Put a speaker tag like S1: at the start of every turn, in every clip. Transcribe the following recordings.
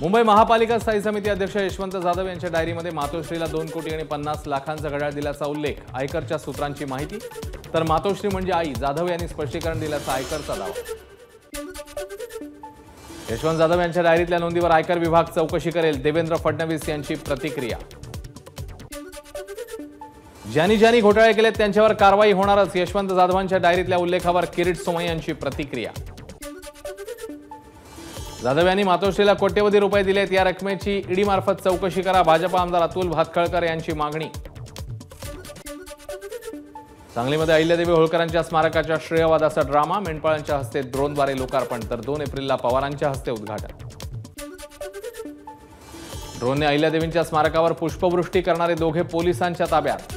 S1: मुंबई महापालिका स्थायी समिती अध्यक्ष यशवंत जाधव यांच्या डायरीमध्ये मातोश्रीला 2 कोटी आणि 50 लाखांचा घड्याळ दिल्याचा उल्लेख, आयकरच्या सूत्रांची माहिती। तर मातोश्री म्हणजे आई, जाधव यांनी स्पष्टीकरण दिल्याचा आयकरचा दावा। यशवंत जाधव यांच्या डायरीतल्या नोंदीवर आयकर विभाग चौकशी करेल, देवेंद्र फडणवीस यांची प्रतिक्रिया। ज्यांनी घोटाळे केलेत त्यांच्यावर कारवाई होणारच, यशवंत जाधवांच्या डायरीतल्या उल्लेखावर किरीट सोमय्या यांची प्रतिक्रिया। जाधव यांनी मातोश्रीला कोट्यवधी रुपये दिलेत, या रकमेची ईडी मार्फत चौकशी करा, भाजप आमदार अतुल भातखळकर यांची मागणी। सांगलीमध्ये अहिल्यादेवी होळकरांच्या स्मारकाच्या श्रेयवादाचा ड्रामा, मेंढपाळांच्या हस्ते ड्रोनद्वारे लोकार्पण, तर 2 एप्रिलला पवारांच्या हस्ते उद्घाटन। ड्रोनने अहिल्यादेवींच्या स्मारकावर पुष्पवृष्टी करणारे दोघे पोलिसांच्या ताब्यात।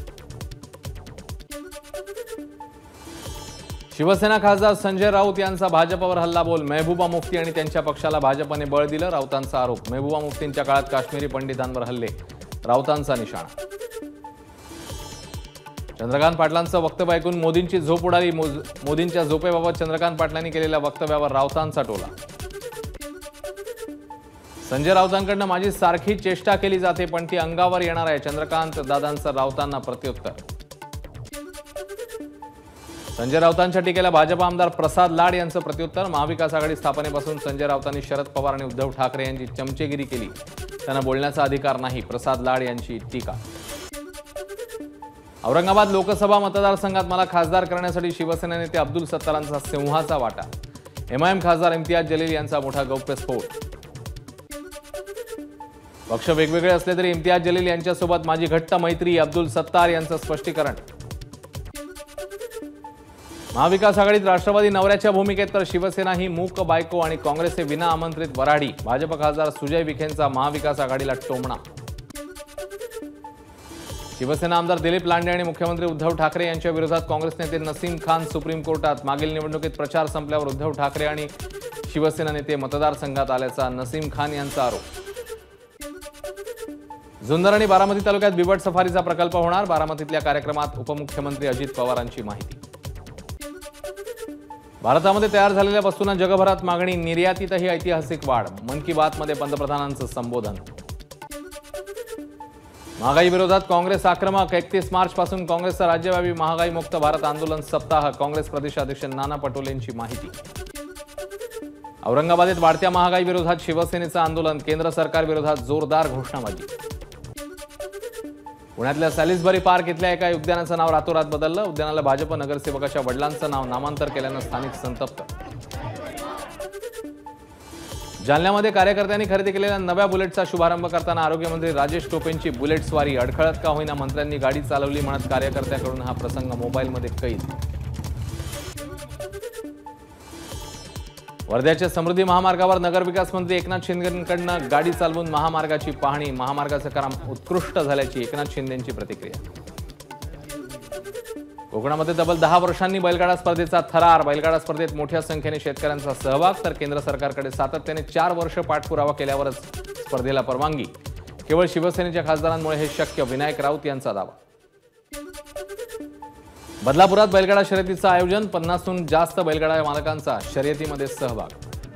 S1: शिवसेना खासदार संजय राऊत यांचा भाजपवर हल्लाबोल, महबूबा मुफ्ती आणि त्यांच्या पक्षाला भाजपने बळ दिलं, राऊतांचा आरोप। महबूबा मुफ्तींच्या काळात काश्मीरी पंडितांवर हल्ले, राऊतांचा निशाणा। चंद्रकांत पाटलांचं वक्तव्य ऐकून मोदींची झोप उडाली, मोदींच्या झोपेबाबत चंद्रकांत पाटलांनी केलेल्या वक्तव्यावर राऊतांचा टोला। संजय राऊतांकडून माझी सारखी चेष्टा केली जाते पण ती अंगावर येणार आहे, चंद्रकांत दादांचं राऊतांना प्रत्युत्तर। संजय राऊतांच्या टीकेला भाजप आमदार प्रसाद लाड यांचं प्रत्युत्तर, महाविकास आघाडी स्थापनेपासून संजय राऊतांनी शरद पवार आणि उद्धव ठाकरे यांची चमचेगिरी केली, त्यांना बोलण्याचा अधिकार नाही, प्रसाद लाड यांची टीका। औरंगाबाद लोकसभा मतदारसंघात मला खासदार करण्यासाठी शिवसेना नेते अब्दुल सत्तारांचा सिंहाचा वाटा, एमआयएम खासदार इम्तियाज जलील यांचा मोठा गौप्यस्फोट। पक्ष वेगवेगळे असले तरी इम्तियाज जलील यांच्यासोबत माझी घट्ट मैत्री, अब्दुल सत्तार यांचं स्पष्टीकरण। महाविकास आघाडीत राष्ट्रवादी नवऱ्याच्या भूमिकेत तर शिवसेना ही मूक बायको आणि काँग्रेस हे विना आमंत्रित वराडी, भाजप खासदार सुजय विखेंचा महाविकास आघाडीला टोमणा। शिवसेना आमदार दिलीप लांडे आणि मुख्यमंत्री उद्धव ठाकरे यांच्या विरोधात काँग्रेस नेते नसीम खान सुप्रीम कोर्टात, मागील निवडणुकीत प्रचार संपल्यावर उद्धव ठाकरे आणि शिवसेना नेते मतदारसंघात आल्याचा नसीम खान यांचा आरोप। जुन्नर आणि बारामती तालुक्यात बिबट सफारीचा प्रकल्प होणार, बारामतीतल्या कार्यक्रमात उपमुख्यमंत्री अजित पवारांची माहिती। भारतामध्ये तयार झालेल्या वस्तूंना जगभरात मागणी, निर्यातीतही ऐतिहासिक वाढ, मन की बात मध्ये पंतप्रधानांचं संबोधन। महागाई विरोधात काँग्रेस आक्रमक, 31 मार्च पासून काँग्रेसचा राज्यव्यापी महागाई मुक्त भारत आंदोलन सप्ताह, काँग्रेस प्रदेशाध्यक्ष नाना पटोलेंची माहिती। औरंगाबादेत वाढत्या महागाई विरोधात शिवसेनेचं आंदोलन, केंद्र सरकार विरोधात जोरदार घोषणाबाजी। पुण्यातल्या सॅलिसबरी पार्क इथल्या एका उद्यानाचं नाव रातोरात बदललं, उद्यानाला भाजप नगरसेवकाच्या वडिलांचं नाव नामांतर केल्यानं स्थानिक संतप्त। जालन्यामध्ये कार्यकर्त्यांनी खरेदी केलेल्या नव्या बुलेटचा शुभारंभ करताना आरोग्यमंत्री राजेश टोपेंची बुलेट स्वारी, अडखळत का होईना मंत्र्यांनी गाडी चालवली म्हणत कार्यकर्त्याकडून हा प्रसंग मोबाईलमध्ये कैद। वर्ध्याच्या समृद्धी महामार्गावर नगरविकास मंत्री एकनाथ शिंदेंकडून गाडी चालवून महामार्गाची पाहणी, महामार्गाचं काम उत्कृष्ट झाल्याची एकनाथ शिंदेंची प्रतिक्रिया। कोकणामध्ये तब्बल 10 वर्षांनी बैलगाडा स्पर्धेचा थरार, बैलगाडा स्पर्धेत मोठ्या संख्येने शेतकऱ्यांचा सहभाग, तर केंद्र सरकारकडे सातत्याने 4 वर्ष पाठपुरावा केल्यावरच स्पर्धेला परवानगी, केवळ शिवसेनेच्या खासदारांमुळे हे शक्य, विनायक राऊत यांचा दावा। बदलापुरात बैलगाडा शर्यतीचं आयोजन, 50हून जास्त बैलगाडा मालकांचा शर्यतीमध्ये सहभाग।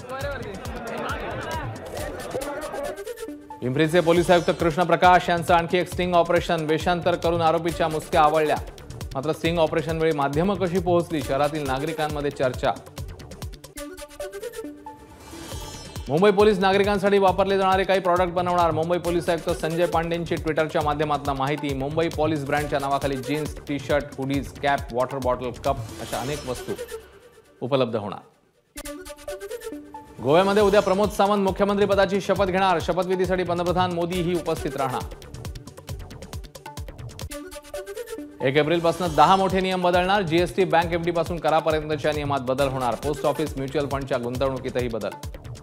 S1: पिंपरीचे पोलीस आयुक्त कृष्ण प्रकाश यांचं आणखी एक स्टिंग ऑपरेशन, वेषांतर करून आरोपीच्या मुसक्या आवळल्या, मात्र स्टिंग ऑपरेशन वेळी माध्यमं कशी पोहोचली, शहरातील नागरिकांमध्ये चर्चा। मुंबई पोलीस नागरिकांसाठी वापरले जाणारे काही प्रॉडक्ट बनवणार, मुंबई पोलीस आयुक्त संजय पांडेंची ट्विटरच्या माध्यमातून माहिती। मुंबई पोलीस ब्रँडच्या नावाखाली jeans, T shirt, hoodies, cap, water bottle, cup अशा अनेक वस्तू उपलब्ध होणार। गोव्यामध्ये उद्या प्रमोद सावंत मुख्यमंत्रीपदाची शपथ घेणार, शपथविधीसाठी पंतप्रधान मोदीही उपस्थित राहणार। 1 एप्रिलपासून 10 मोठे नियम बदलणार, जीएसटी, बँक एफडी पासून करापर्यंतच्या नियमात बदल होणार, पोस्ट ऑफिस, म्युच्युअल फंडच्या गुंतवणुकीतही बदल।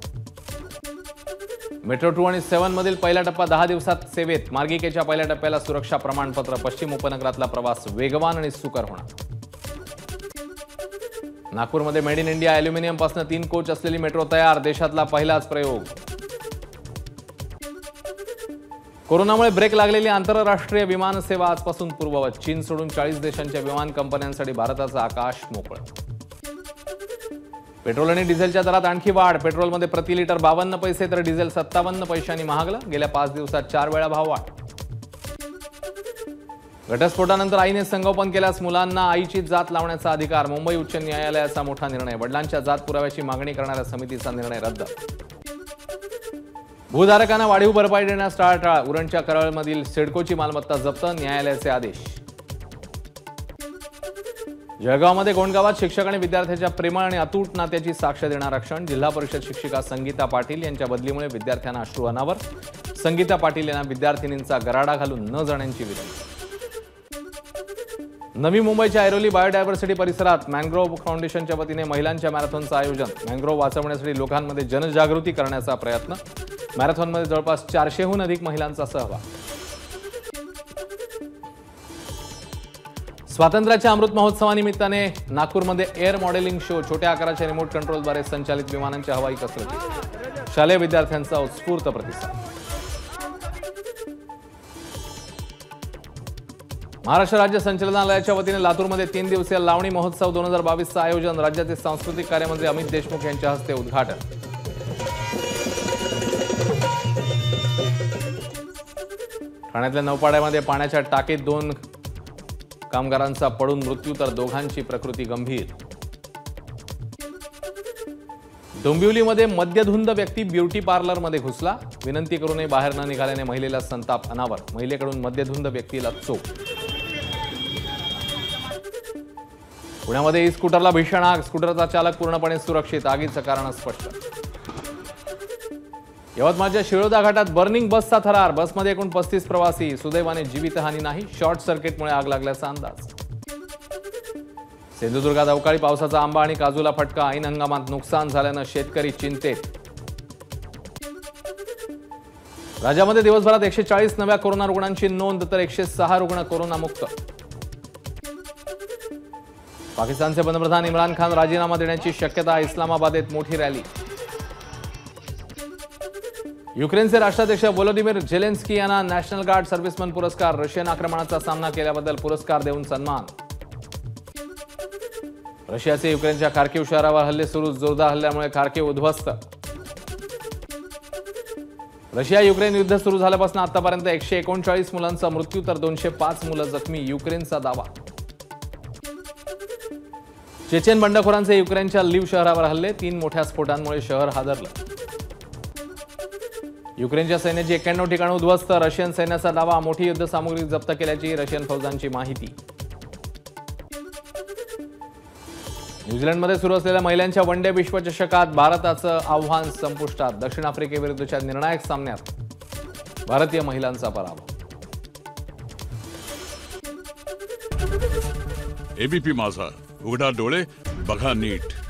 S1: मेट्रो 2 आणि 7 मधील पहिला टप्पा 10 दिवसात सेवेत, मार्गिकेच्या पहिल्या टप्प्याला सुरक्षा प्रमाणपत्र, पश्चिम उपनगरातला प्रवास वेगवान आणि सुकर होणार। नागपूरमध्ये मेड इन इंडिया अॅल्युमिनियम पासून 3 कोच असलेली मेट्रो तयार, देशातला पहिलाच प्रयोग। कोरोनामुळे ब्रेक लागलेली आंतरराष्ट्रीय विमान सेवा आजपासून पूर्ववत, चीन सोडून 40 देशांच्या विमान कंपन्यांसाठी भारताचं आकाश मोकळं। पेट्रोल आणि डिझेलच्या दरात आणखी वाढ. पेट्रोलमध्ये प्रति लिटर 52 पैसे तर डिझेल 57 पैशांनी महागलं. गेल्या 5 दिवसात 4 वेळा भाव वाढ. घटस्फोटानंतर आईने संगोपन केल्यास मुलांना आईची जात लावण्याचा अधिकार. मुंबई उच्च न्यायालयाचा मोठा निर्णय. वडिलांच्या जात पुराव्याची मागणी करणाऱ्या समितीचा निर्णय रद्द. भूधारकांना वाढीव भरपाई देण्यास टाळाटाळ. उरणच्या करळमधील सिडकोची मालमत्ता जप्त. न्यायालयाचे आदेश. जळगावमध्ये गोंडगावात शिक्षक आणि विद्यार्थ्याच्या प्रेमळ आणि अतूट नात्याची साक्ष देणारा क्षण. जिल्हा परिषद शिक्षिका संगीता पाटील यांच्या बदलीमुळे विद्यार्थ्यांना अश्रू अनावर. संगीता पाटील यांना विद्यार्थिनींचा गराडा घालून न जाण्याची विनंती. नवी मुंबईच्या ऐरोली बायोडायव्हर्सिटी परिसरात मॅंग्रोव्ह फाउंडेशनच्या वतीने महिलांच्या मॅरेथॉनचं आयोजन. मॅंग्रोव्ह वाचवण्यासाठी लोकांमध्ये जनजागृती करण्याचा प्रयत्न. मॅरेथॉनमध्ये जवळपास 400हून अधिक महिलांचा सहभाग. स्वातंत्र्याच्या अमृत महोत्सवानिमित्ताने नागपूरमध्ये एअर मॉडेलिंग शो. छोट्या आकाराच्या रिमोट कंट्रोलद्वारे संचालित विमानांच्या हवाई कसरती. शालेय विद्यार्थ्यांचा उत्स्फूर्त प्रतिसाद. महाराष्ट्र राज्य संचालनालयाच्या वतीने लातूरमध्ये 3 दिवसीय लावणी महोत्सव 2022चं आयोजन. राज्याचे सांस्कृतिक कार्यमंत्री अमित देशमुख यांच्या हस्ते उद्घाटन. ठाण्यातल्या नौपाड्यामध्ये पाण्याच्या टाकीत 2 कामगारांचा पडून मृत्यू तर दोघांची प्रकृती गंभीर. डोंबिवलीमध्ये मद्यधुंद व्यक्ती ब्युटी पार्लरमध्ये घुसला. विनंती करूनही बाहेर न निघाल्याने महिलेला संताप अनावर. महिलेकडून मद्यधुंद व्यक्तीला चोप. पुण्यामध्ये ई स्कूटरला भीषण आग. स्कूटरचा चालक पूर्णपणे सुरक्षित. आगीचं कारण स्पष्ट. यवतमाळच्या शिळोदा घाटात बर्निंग बसचा थरार. बसमध्ये एकूण 35 प्रवासी. सुदैवाने जीवितहानी नाही. शॉर्ट सर्किटमुळे आग लागल्याचा अंदाज. सिंधुदुर्गात अवकाळी पावसाचा आंबा आणि काजूला फटका. ऐन हंगामात नुकसान झाल्यानं शेतकरी चिंतेत. राज्यामध्ये दिवसभरात 140 नव्या कोरोना रुग्णांची नोंद तर 106 रुग्ण कोरोनामुक्त. पाकिस्तानचे पंतप्रधान इम्रान खान राजीनामा देण्याची शक्यता. इस्लामाबादेत मोठी रॅली. युक्रेनचे राष्ट्राध्यक्ष व्लोदिमीर झेलेन्स्की यांना नॅशनल गार्ड सर्व्हिसमन पुरस्कार. रशियन आक्रमणाचा सामना केल्याबद्दल पुरस्कार देऊन सन्मान. रशियाचे युक्रेनच्या खार्किव्ह शहरावर हल्ले सुरू. जोरदार हल्ल्यामुळे खार्किव्ह उद्ध्वस्त. रशिया युक्रेन युद्ध सुरू झाल्यापासून आतापर्यंत 139 मुलांचा मृत्यू तर 205 मुलं जखमी. युक्रेनचा दावा. चेचेन बंडखोरांचे युक्रेनच्या लिव्ह शहरावर हल्ले. 3 मोठ्या स्फोटांमुळे शहर हादरलं. युक्रेनच्या सैन्याची 91 ठिकाणं उद्ध्वस्त. रशियन सैन्याचा दावा. मोठी युद्धसामुग्री जप्त केल्याची रशियन फौजांची माहिती. न्यूझीलंडमध्ये सुरू असलेल्या महिलांच्या वनडे विश्वचषकात भारताचं आव्हान संपुष्टात. दक्षिण आफ्रिकेविरुद्धच्या निर्णायक सामन्यात भारतीय महिलांचा पराभव.
S2: एबीपी माझा, उघडा डोळे बघा नीट.